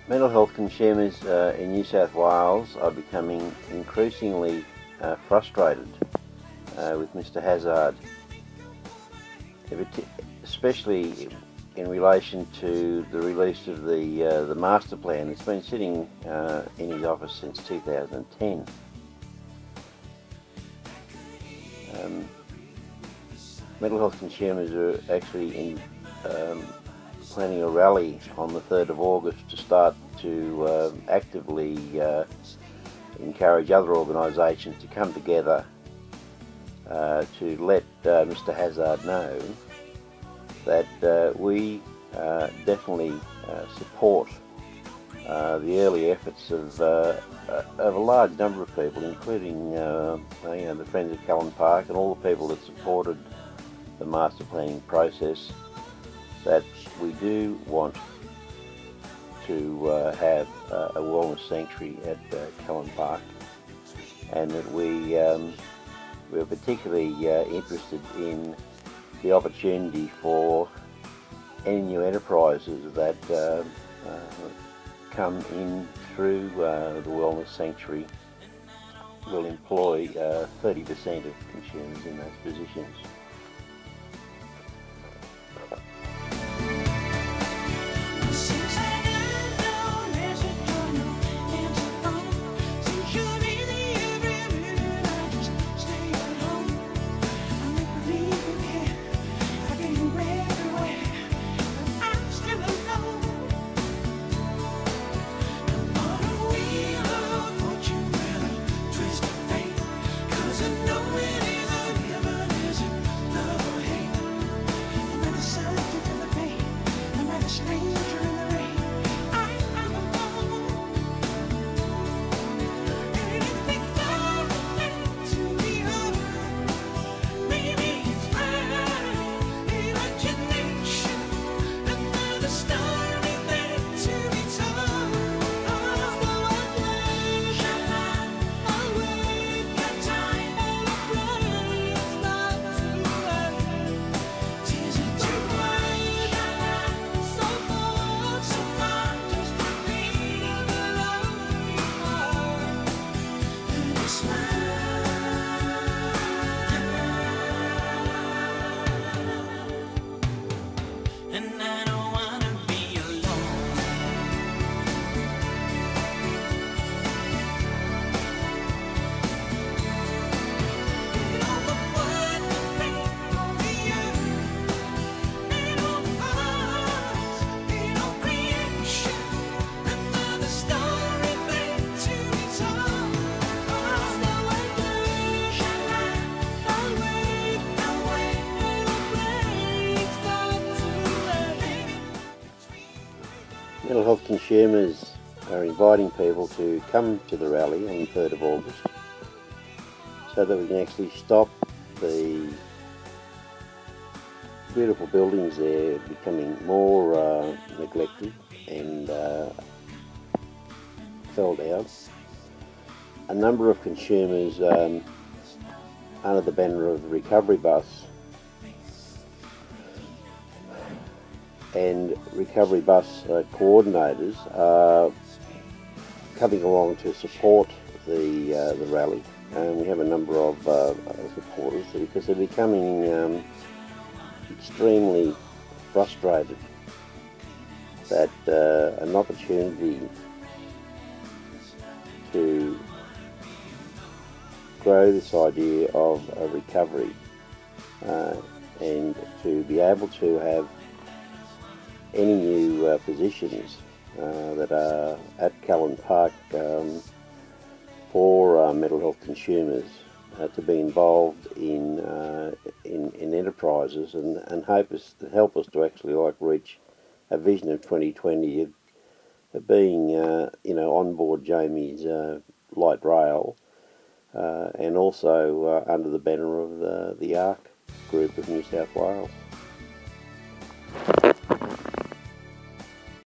Mental health consumers in New South Wales are becoming increasingly frustrated with Mr Hazzard, especially in relation to the release of the master plan. It's been sitting in his office since 2010. Mental health consumers are actually planning a rally on the 3rd of August to start to actively encourage other organisations to come together to let Mr Hazzard know that we definitely support the early efforts of a large number of people, including the Friends of Callan Park and all the people that supported the master planning process, that we do want to have a wellness sanctuary at Callan Park, and that we're particularly interested in the opportunity for any new enterprises that come in through the wellness sanctuary will employ 30% of consumers in those positions. Mental health consumers are inviting people to come to the rally on the 3rd of August so that we can actually stop the beautiful buildings there becoming more neglected and fell down. A number of consumers under the banner of the Recovery Bus and Recovery Bus coordinators are coming along to support the rally, and we have a number of supporters because they're becoming extremely frustrated that an opportunity to grow this idea of a recovery and to be able to have any new positions that are at Callan Park for mental health consumers to be involved in enterprises and help us to actually reach a vision of 2020 of being on board Jamie's light rail and also under the banner of the ARC group of New South Wales.